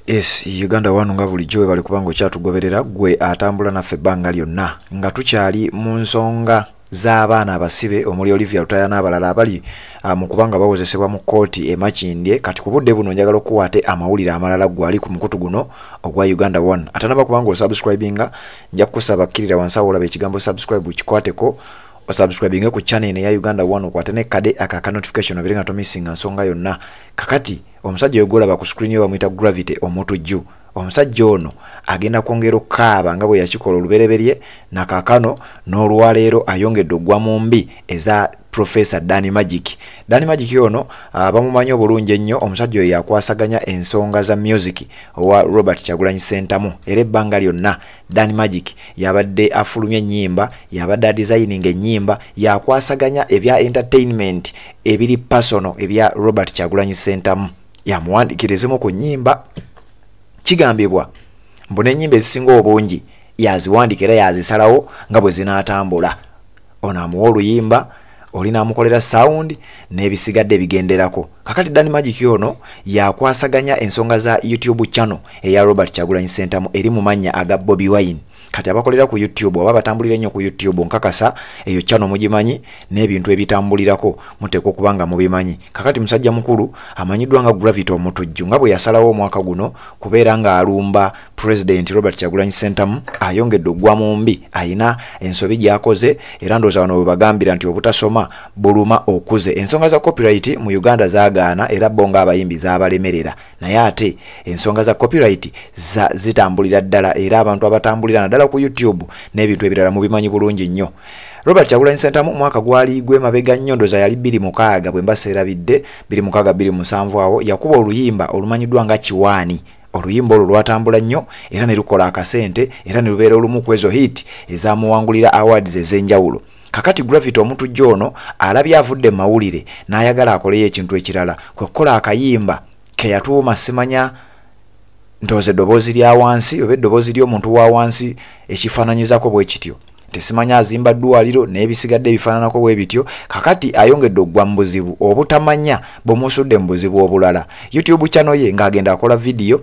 Yes, Uganda wano nga bulijjo bali kubanga kyatugoberera gwe atambula naffe ebbanga lyonna nga tukyali mu nsonga z'abaana abasibe omuli Olivia Lutaya n'abalala abali mu kubanga bawozesebwa mu kkooti e Makindye. Kati ku budde buno njagala okuwaate amawulire amalala gwali ku mukutu guno ogwa Uganda One. Atanaba kubanga osubscribinga nja kukusaba kkirira wansi awo olaba ekigambo subscribe kikwateko osubscribinge ku channel ya Uganda One okwate ne kade aka notification obere nga tomissinga nsonga yonna. Kakati omusajja yogolaba ku screen yo bamuyita Gravity Omutujju. Omusajja ono agenda kwongera okukaaba nga bwe yakikola olubereberye na kaakano n'olwaleero ayongedde ogwa Mumbi eza Professor Danny Magic. Danny Magic ono bamumanyi obulungi ennyo. Omusajja oyo yakwasaganya ensonga za music owa Robert Kyagulanyi Ssentamu era ebbanga lyonna Danny Magic yabadde afulumya ennyimba, yabadde designing ennyimba, yakwasaganya ebya entertainment ebiri personal ebya Robert Kyagulanyi Ssentamu. Yamuwandikirizimu ku nnyimba. Kigambibwa mbona ennyimba ezisinga obungi yaziwandikira yazisalawo nga bwe zinaatambula. Ono amuwa oluyimba olina amukolera sound n'ebisigadde bigenderako. Kakati Danny Magic ono yakwasaganya ensonga za YouTube channel eya Robert Kyagulanyi Ssentamu eri mu mannya aga Bobi Wine. Kati abakolera ku YouTube oba batambulira nnyo ku YouTube nkakasa eyo channel mugimanyi n'ebintu ebitambulirako muteeko kubanga mubimanyi. Kakati musajja mukulu amanyiddwa nga Gravity Omutujju nga bwe yasalawo omwaka guno kubeera nga alumba President Robert Kyagulanyi Ssentamu ayongedde ogwa Mumbi ayina ensobi gy'akoze era ndooza wano bwe bagambira nti obutasoma buluma okuze. Ensonga za copyright mu Uganda zaagaana era bonga abayimbi zabalemerera naye ate ensonga za copyright zitambulira ddala era abantu abatambulira naddala ku YouTube n'ebintu ebirala mubimanyi bulungi nnyo. Robert Kyagulanyi Ssentamu mwaka gwali gwe mabega nnyondo za yali 26 bwe mbaseerabidde 26-27 awo yakuba oluyimba olumanyiddwa nga Kiwaani. Oluyimba olwo lwatambula nnyo era ne lukola akasente era ne lubeera olumu ku ezo hit ezamuwangulira awards ez'enjawulo. Kakati Gravity Omutujju ono alabye avudde mawulire n'ayagala akoleyo ekintu ekirala kwe kukola akayimba ke yatuuma simanya ndoze eddoboozi lya wansi oba eddoboozi ly'omuntu wa wansi ekifaananyizako bwe kityo. Tesimanya azimba ddwaliro n'ebisigadde ebifaananako bwe bityo. Kakati ayongedde ogwa mu buzibu obutamanya bwemusudde mu buzibu obulala. YouTube channel ye ng'agenda akola video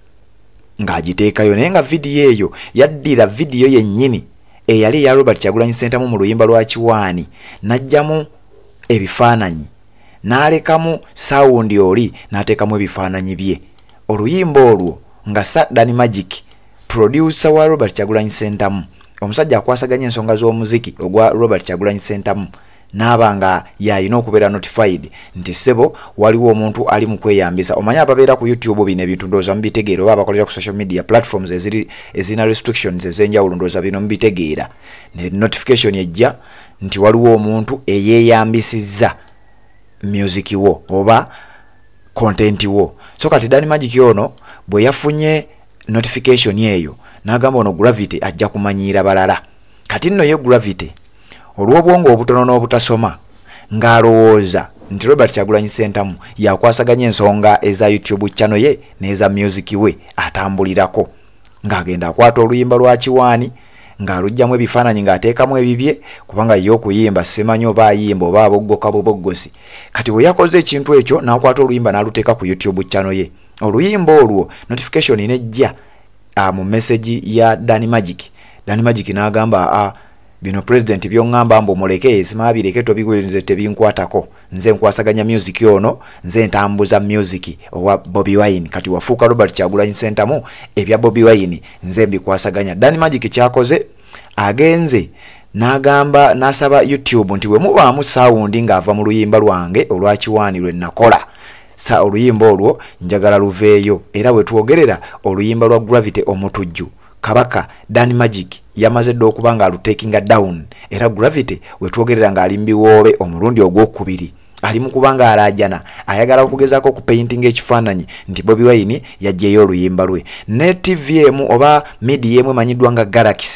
ng'agiteekayo naye nga video eyo yaddira video yennyini eyali eya Robert Kyagulanyi Ssentamu mu luyimba lwa Kiwaani n'ajjamu ebifaananyi n'alekamu sound oli n'ateekamu ebifaananyi bye. Oluyimba olwo nga Danny Magic producer wa Robert Kyagulanyi Ssentamu omusajja akwasaganya ensonga z'omuziki ogwa Robert Kyagulanyi Ssentamu n'abanga yalina okubeera notified nti sebo waliwo omuntu ali mu kweyambisa. Omanya ababeera ku YouTube bino ebintu ndooza mubitegeera oba abakolera ku social media platforms ezina restrictions ez'enjawulo ndooza bino mubitegeera. Ne notification ejja nti waliwo omuntu eyeeyambisizza music wo oba content wo. So kati Danny Magic ono bwe yafunye notification eyo n'agamba ono Gravity ajja kumanyiira balala. Kati nno ye Gravity olw'obwongo obutono n'obutasoma ng'alowooza nti Robert Kyagulanyi Ssentamu yakwasaganya ensonga eza YouTube channel ye n'eza music we atambulirako ng'agenda akwata oluyimba lwa Kiwaani ng'alugjamu ebifaananyi ng'ateekamu ebibye kubanga ye okuyimba simanyi oba ayimba oba aboggoka buboggosi. Kati bwe yakoze ekintu ekyo n'akwata oluyimba n'aluteeka ku YouTube channel ye. Oluyimba olwo notification nejja mu message ya Danny Magic. Danny Magic n'agamba bino president byongamba mbo muleke simabireke tobigwenze tebinkwatako nze nkwasaganya music ono nze ntambuza music owa Bobi Wine. Kati wafuuka Robert Kyagulanyi Ssentamu ebya Bobi Wine nze mbikwasaganya. Danny Magic kyakoze agenze n'agamba n'asaba YouTube nti we mubaamu sound ng'ava mu luyimba lwange olwa Kiwaani lwe nakola sa oluyimba olwo njagala luveeyo era bwe tuogerera oluyimba lwa Gravity Omutujju Kabaka Danny Magic yamaze ddo okubanga alutekinga down era Gravity wetuogerera nga alimbi wobe omulundi ogwokubiri ali mu kubanga alajana ayagala okugezako ku painting ekifaananyi nti Bobi Wine yajjeyo oluyimba lwe. Ne TVM oba media emwe manyiddwa nga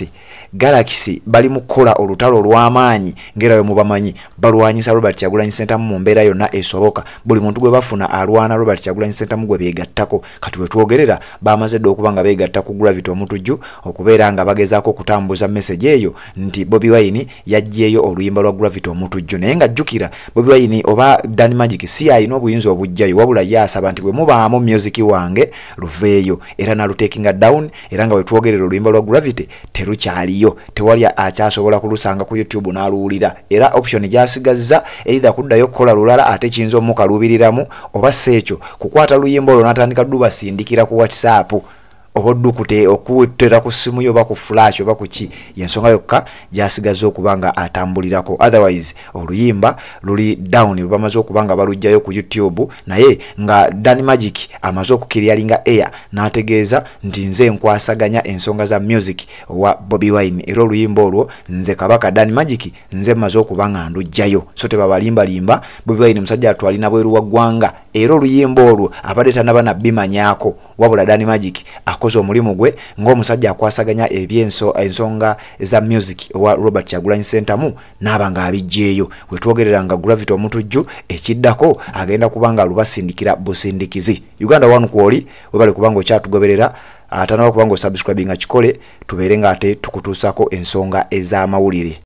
Galaxy bali mu kukola olutalo lw'amaanyi ngera we mubamanyi balwanyisa Robert Kyagulanyi Ssentamu mu mbeera yonna esoboka. Buli muntu gwe bafuna alwana Robert Kyagulanyi Ssentamu gwe beegattako. Kati we tuogerera bamaze ddo okubanga beegatta ku Gravity Omutujju okubeera nga bagezaako okutambuza message eyo nti Bobi Wine yajjeyo oluyimba lwa Gravity Omutujju. Naye nga jjukira Bobi Wine oba Dan Magic si alina obuyinza obujjayo wabula yasaba nti bwe mubaamu music wange luveeyo era nalutekinga down era nga wetwogerera oluyimba lwa Gravity terukyaliyo tewali akyasobola kulusanga ku YouTube n'aluwulira era option gyasigazza either kuddayo kukola lulala ate kiyinza omukalubiriramu oba seekyo kukwata luyimba olwo n'atandika dubasindikira ku WhatsApp oboddukute okuwetera ku simu yo ba ku flash oba ku ki yensonga yokka gyasigaza okubanga atambulirako otherwise oluyimba luli down bamaze okubanga balujjayo ku YouTube naye nga Dan Magic amaze okukiryalinga air n'ategeeza nti nze nkwasaganya ensonga za music wa Bobby Wine era oluyimba olwo nze kabaka Dan Magic nze maze okubanga ndujjayo so tebabalimba limba Bobby Wine musajja atwalina bweru wa gwanga era oluyimba olwo abadde tanabana bimanyako wabula Dan Magic akoze omulimu gwe ng'omusajja akwasaganya ensonga za music wa Robert Kyagulanyi Center n'abanga abijjeeyo wetwogerera nga Gravity Omutujju ekiddako agenda kubanga alubasindikira busindikizi Uganda One kwoli webale kubanga okyatugoberera atanaba kubanga osubscribinga kikole tubeere nga ate tukutuusako ensonga ez'amawulire.